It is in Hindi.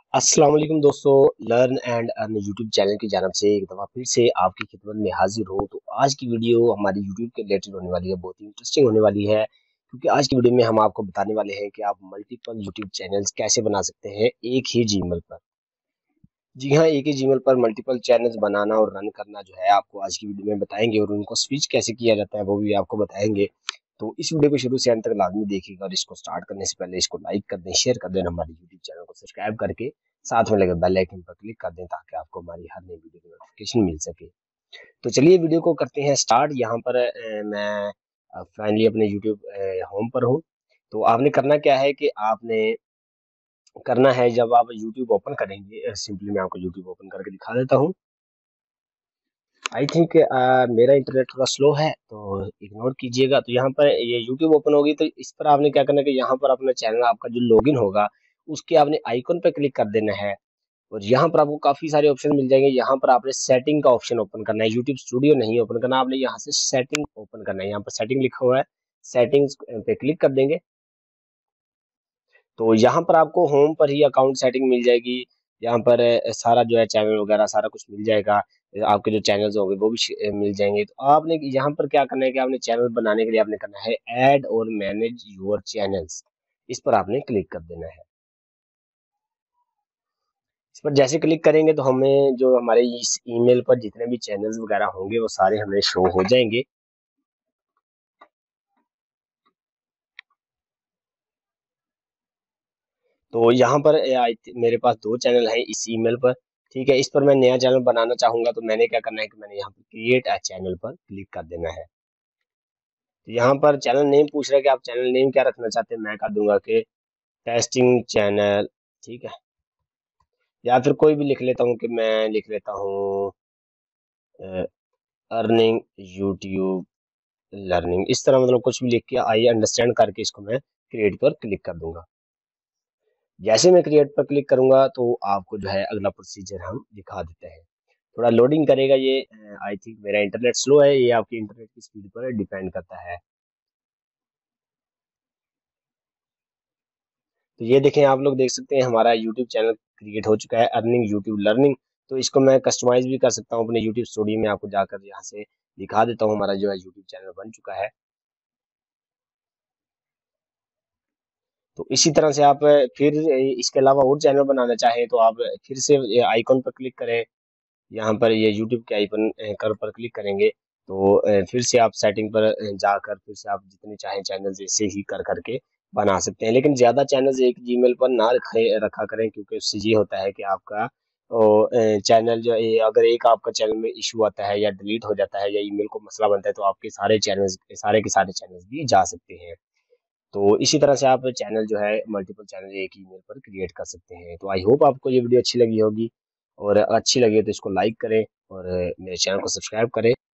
अस्सलाम वालेकुम दोस्तों। Learn and earn YouTube channel की जानब से एक दफ़ा फिर से आपकी खिदमत में हाजिर हूँ। तो आज की वीडियो हमारी यूट्यूब के रिलेटेड होने वाली है, बहुत ही इंटरेस्टिंग होने वाली है, क्योंकि आज की वीडियो में हम आपको बताने वाले हैं कि आप मल्टीपल यूट्यूब चैनल्स कैसे बना सकते हैं एक ही जीमेल पर। जी हाँ, एक ही जीमेल पर मल्टीपल चैनल्स बनाना और रन करना जो है आपको आज की वीडियो में बताएंगे, और उनको स्विच कैसे किया जाता है वो भी आपको बताएंगे। तो इस वीडियो को शुरू से अंत तक लाजमी देखिएगा, और इसको स्टार्ट करने से पहले इसको लाइक कर दें, शेयर कर दें, हमारे यूट्यूब चैनल को सब्सक्राइब करके साथ में लगे बेल आइकन पर क्लिक कर दें, ताकि आपको हमारी हर नई वीडियो की नोटिफिकेशन मिल सके। तो चलिए वीडियो को करते हैं स्टार्ट। यहाँ पर मैं फाइनली अपने यूट्यूब होम पर हूँ। तो आपने करना क्या है कि आपने करना है, जब आप यूट्यूब ओपन करेंगे, सिंपली मैं आपको यूट्यूब ओपन करके दिखा देता हूँ। आई थिंक मेरा इंटरनेट थोड़ा स्लो है, तो इग्नोर कीजिएगा। तो यहाँ पर ये यूट्यूब ओपन होगी, तो इस पर आपने क्या करना है कि यहाँ पर अपना चैनल, आपका जो लॉगिन होगा उसके आपने आइकन पर क्लिक कर देना है। और यहाँ पर आपको काफी सारे ऑप्शन मिल जाएंगे। यहाँ पर आपने सेटिंग का ऑप्शन ओपन करना है, यूट्यूब स्टूडियो नहीं ओपन करना, आपने यहाँ से सेटिंग ओपन करना है। यहाँ पर सेटिंग लिखा हुआ है, सेटिंग्स पे क्लिक कर देंगे। तो यहाँ पर आपको होम पर ही अकाउंट सेटिंग मिल जाएगी। यहाँ पर सारा जो है चैनल वगैरह सारा कुछ मिल जाएगा। आपके जो चैनल्स होंगे वो भी मिल जाएंगे। तो आपने यहाँ पर क्या करना है कि आपने चैनल बनाने के लिए आपने करना है ऐड और मैनेज योर चैनल्स, इस पर आपने क्लिक कर देना है। इस पर जैसे क्लिक करेंगे तो हमें जो हमारे इस ईमेल पर जितने भी चैनल्स वगैरह होंगे वो सारे हमें शो हो जाएंगे। तो यहाँ पर मेरे पास दो चैनल हैं इस ईमेल पर। ठीक है, इस पर मैं नया चैनल बनाना चाहूंगा, तो मैंने क्या करना है कि मैंने यहाँ पर क्रिएट अ चैनल पर क्लिक कर देना है। तो यहाँ पर चैनल नेम पूछ रहा है कि आप चैनल नेम क्या रखना चाहते हैं। मैं कर दूंगा कि टेस्टिंग चैनल। ठीक है, या फिर कोई भी लिख लेता हूँ, कि मैं लिख लेता हूँ अर्निंग यूट्यूब लर्निंग, इस तरह मतलब कुछ भी लिख के आई अंडरस्टैंड करके इसको मैं क्रिएट पर क्लिक कर दूंगा। जैसे मैं क्रिएट पर क्लिक करूंगा तो आपको जो है अगला प्रोसीजर हम दिखा देते हैं। थोड़ा लोडिंग करेगा ये। आई थिंक मेरा इंटरनेट स्लो है, ये आपकी इंटरनेट की स्पीड पर डिपेंड करता है। तो ये देखें, आप लोग देख सकते हैं हमारा यूट्यूब चैनल क्रिएट हो चुका है, अर्निंग यूट्यूब लर्निंग। तो इसको मैं कस्टमाइज भी कर सकता हूँ अपने यूट्यूब स्टूडियो में। आपको जाकर यहाँ से दिखा देता हूँ, हमारा जो है यूट्यूब चैनल बन चुका है। तो इसी तरह से आप फिर इसके अलावा और चैनल बनाना चाहें तो आप फिर से आइकॉन पर क्लिक करें। यहाँ पर ये यूट्यूब के आइकन कर पर क्लिक करेंगे, तो फिर से आप सेटिंग पर जाकर फिर से आप जितने चाहें चैनल ऐसे ही कर करके बना सकते हैं। लेकिन ज्यादा चैनल्स एक जीमेल पर ना रखा करें, क्योंकि उससे ये होता है कि आपका चैनल जो है, अगर एक आपका चैनल में इशू आता है या डिलीट हो जाता है या ईमेल को मसला बनता है, तो आपके सारे चैनल्स, सारे के सारे चैनल्स भी जा सकते हैं। तो इसी तरह से आप चैनल जो है मल्टीपल चैनल एक ईमेल पर क्रिएट कर सकते हैं। तो आई होप आपको ये वीडियो अच्छी लगी होगी, और अच्छी लगी तो इसको लाइक करें और मेरे चैनल को सब्सक्राइब करें।